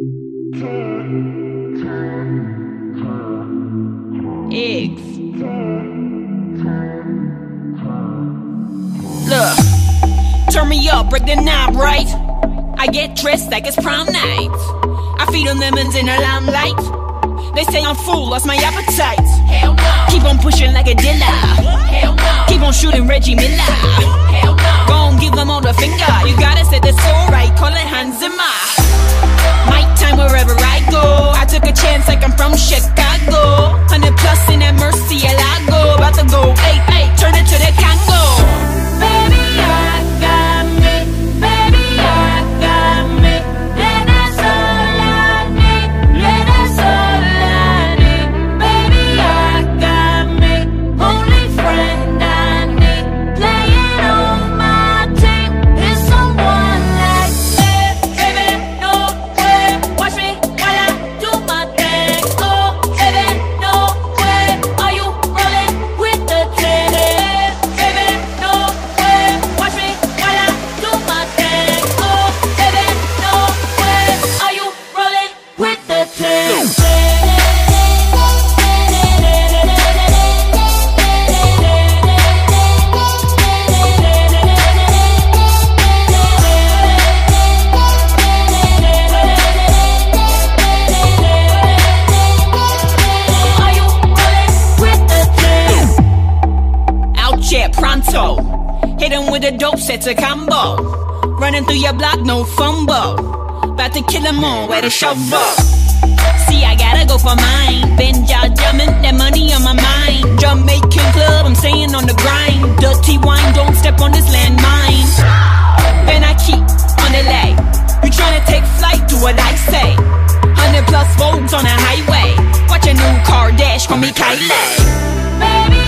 Eggs. Look, turn me up, break the knob, right? I get dressed like it's prom night. I feed them lemons in the limelight. They say I'm full, lost my appetite. Hell no. Keep on pushing like a dealer. Hell no. Keep on shooting Reggie Miller. Hell no. Gon' give them all the finger. You gotta say that's alright, call it Hans Zimmer. My time wherever I go. I took a chance like I'm from Chicago. 100 plus in that Murcielago. About to go, hey, hey, turn it to the Congo. Baby, I got me. Baby, I got me. Yeah, that's all I need. Yeah, that's all I need. Baby, I got me. Only friend I need. Playing on my team is someone like me. Baby, no way. Watch me while I do my thing. Oh, baby, no way. Are you rolling with the teddy? Baby, no way. Watch me while I do my thing. Oh, baby, no way. Are you rolling with the teddy? Are you rolling with the teddy? Out here pronto. Hit him with a dope, set a combo. Running through your block, no fumble. About to kill him all, where the shovel. See, I gotta go for mine. Benjamin, that money on my mind. Jamaican club, I'm staying on the grind. Dirty wine, don't step on this landmine. Then I keep on the lay. You tryna take flight, do what I say. 100 plus volts on the highway. Watch a new car dash, call me Kylie. Baby,